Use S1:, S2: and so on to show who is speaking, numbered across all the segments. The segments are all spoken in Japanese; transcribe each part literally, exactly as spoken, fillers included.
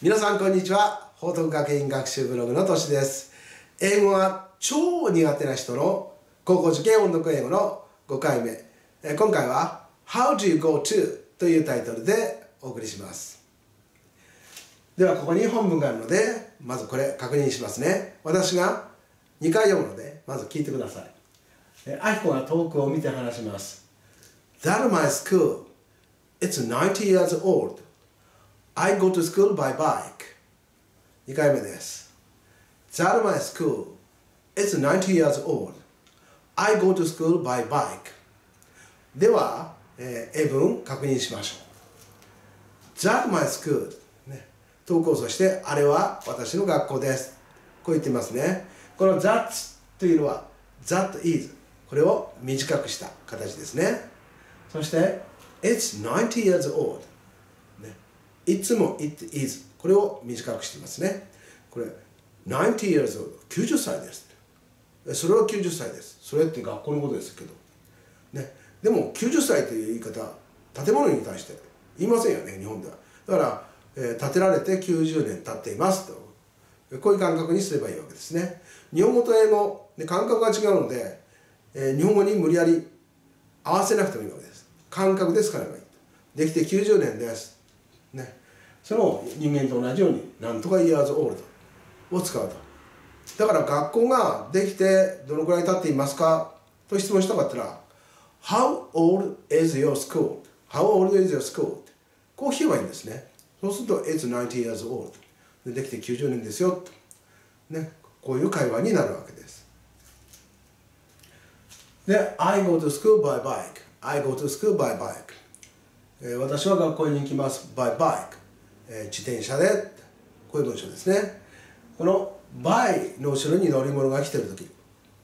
S1: 皆さんこんにちは。報徳学院学習ブログのとしです。英語が超苦手な人の高校受験音読英語のごかいめ。今回は How do you go to というタイトルでお送りします。ではここに本文があるので、まずこれ確認しますね。私がにかい読むので、まず聞いてください。あきこが遠くを見て話します。That my school, it's ninety years old.I go to school by bike. にかいめです。That my school, it's ninety years old. I go to school by bike. では、えー、英文確認しましょう。That my school、ね、投稿そしてあれは私の学校です。こう言ってますね。この that というのは that is これを短くした形ですね。そして it's ninety years old。いつも it is これを短くしていますね。これ ninety years old きゅうじゅっさいです。それはきゅうじゅっさいです。それって学校のことですけど、ね、でもきゅうじゅっさいという言い方建物に対して言いませんよね、日本では。だから、えー、建てられてきゅうじゅうねん経っていますとこういう感覚にすればいいわけですね。日本語と英語、ね、感覚が違うので、えー、日本語に無理やり合わせなくてもいいわけです。感覚で使えばいい。できてきゅうじゅうねんです。ね、その人間と同じようになんとか years old を使うと。だから学校ができてどのくらい経っていますかと質問したかったら How old is your school? How old is your school? こう聞けばいいんですね。そうすると It's ninety years old で, できてきゅうじゅうねんですよと、ね、こういう会話になるわけです。で I go to school by bike I go to school by bike、えー、私は学校に行きます by bike、えー、自転車でこういう文章ですね。この by の後ろに乗り物が来てるとき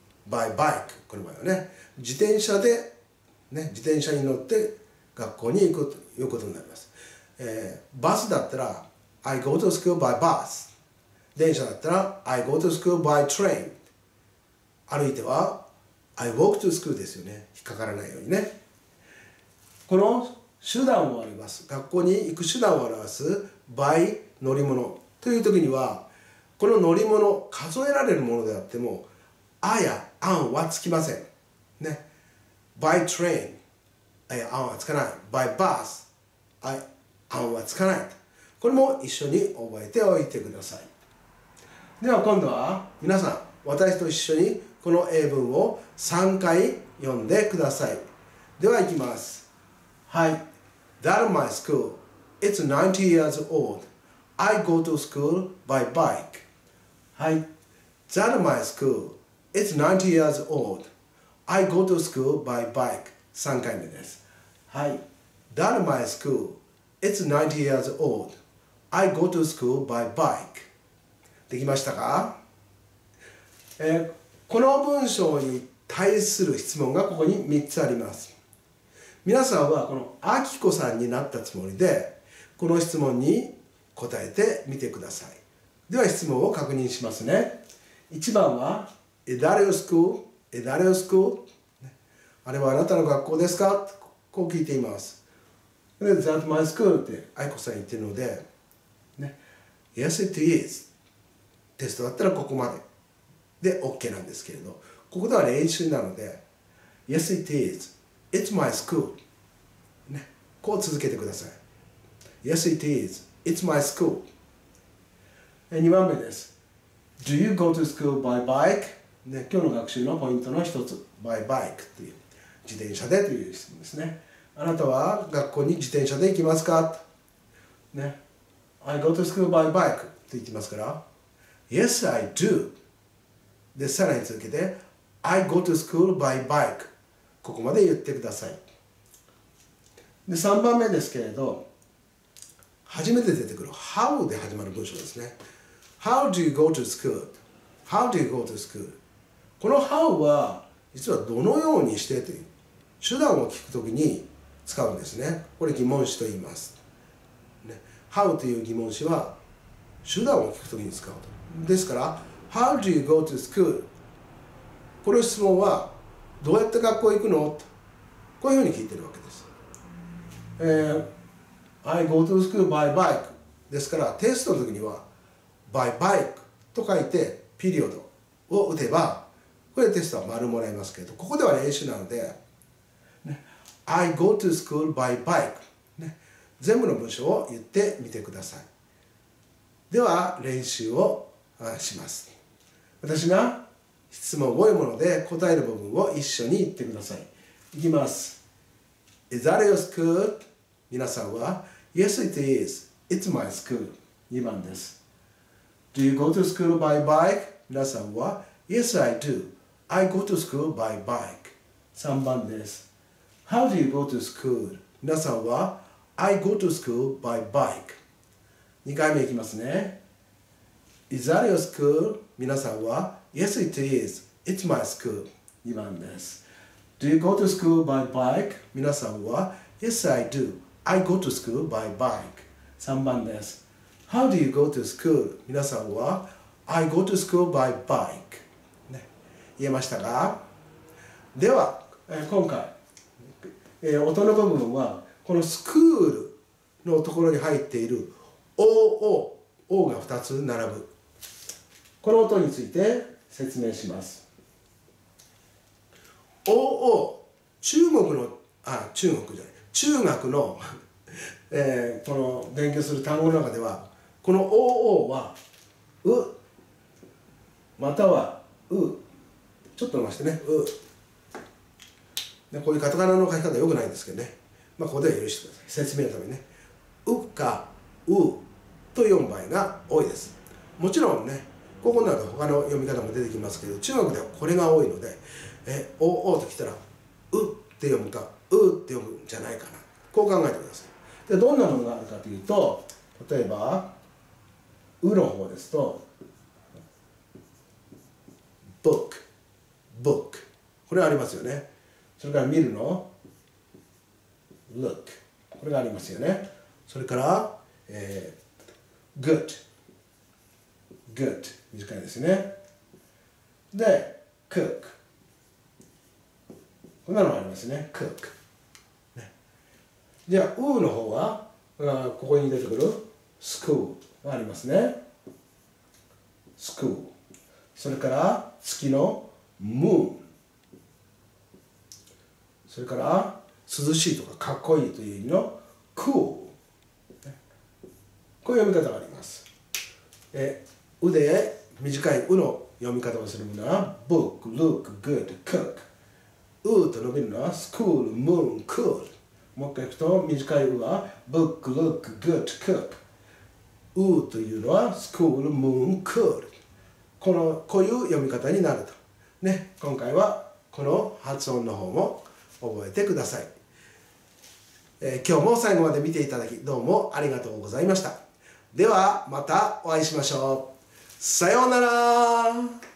S1: by bike この場合はね自転車で、ね、自転車に乗って学校に行くということになります。えー、バスだったら I go to school by bus 電車だったら I go to school by train 歩いては I walk to school ですよね。引っかからないようにね。この手段を表す学校に行く手段を表す by 乗り物という時にはこの乗り物数えられるものであってもあやあんはつきませんね。by train あやあんはつかない。by bus あやあんはつかない。これも一緒に覚えておいてください。では今度は皆さん私と一緒にこの英文をさんかい読んでください。ではいきます。はい。That my school, it's ninety years old. I go to school by bike. はい。That my school, it's ninety years old. I go to school by bike. さんかいめです。はい。That my school, it's ninety years old. I go to school by bike. できましたか？えー、この文章に対する質問がここにみっつあります。皆さんはこのあきこさんになったつもりでこの質問に答えてみてください。では質問を確認しますね。いちばんは誰のスクール誰のスクールあれはあなたの学校ですかこう聞いています。で That's my school ってあいこさん言ってるので、ね、Yes it is テストだったらここまでで OK なんですけれどここでは練習なので Yes it is It's my school、ね、こう続けてください。Yes it is It's my school。にばんめです。Do you go to school by bike？ ね、今日の学習のポイントの一つ by bike という自転車でという質問ですね。あなたは学校に自転車で行きますか？ね、I go to school by bike と言ってますから Yes I do でさらに続けて I go to school by bikeここまで言ってください。でさんばんめですけれど初めて出てくる How で始まる文章ですね。How do you go to school? How do you go to school? この How は実はどのようにしてという手段を聞くときに使うんですね。これ疑問詞と言います。ね、How という疑問詞は手段を聞くときに使うと。ですから How do you go to school? この質問はどうやって学校行くのとこういうふうに聞いてるわけです。えー、I go to school by bike ですからテストの時には by bike と書いてピリオドを打てばこれでテストは丸もらえますけど、ここでは練習なので、ね、I go to school by bike、ね、全部の文章を言ってみてください。では練習をします。私が質問多いもので答える部分を一緒に言ってください。いきます。Is that your school? 皆さんは Yes, it is. It's my school. にばんです。Do you go to school by bike? 皆さんは Yes, I do. I go to school by bike. さんばんです。How do you go to school? 皆さんは I go to school by bike. にかいめいきますね。Is that your school? 皆さんは Yes, it is. It's my school. にばんです。Do you go to school by bike? 皆さんは Yes, I do. I go to school by bike. さんばんです。How do you go to school? 皆さんは I go to school by bike. ね、言えましたか？では、えー、今回、えー、音の部分はこのスクールのところに入っている オーオー、O がふたつ並ぶ。この音について説明します。オーオー、中国の、あ、中国じゃない、中学の、えー、この勉強する単語の中では、この オーオー は、う、またはう、ちょっと伸ばしてね、う。でこういうカタカナの書き方良くないんですけどね。まあ、ここでは許してください。説明のためにね。うか、うと読む場合が多いです。もちろんね、ここになると他の読み方も出てきますけど、中学ではこれが多いので、え、おおときたら、うって読むか、うって読むんじゃないかな。こう考えてください。で、どんなものがあるかというと、例えば、うの方ですと、book、book。これありますよね。それから見るの、look。これがありますよね。それから、えー、good。good。短いですね。で、cook。こんなのがありますね。cook。ね、じゃあ、うの方は、あここに出てくる school がありますね。school。それから、月の moon。それから、涼しいとかかっこいいという意味の cool。こういう読み方があります。えうで短いうの読み方をするのは book, look, good, cook。うと伸びるのは school, moon, cool。もう一回いくと短いうは book, look, good, cook。うというのは school, moon, cool。このこういう読み方になると。ね、今回はこの発音の方も覚えてください。えー、今日も最後まで見ていただきどうもありがとうございました。ではまたお会いしましょう。さようなら。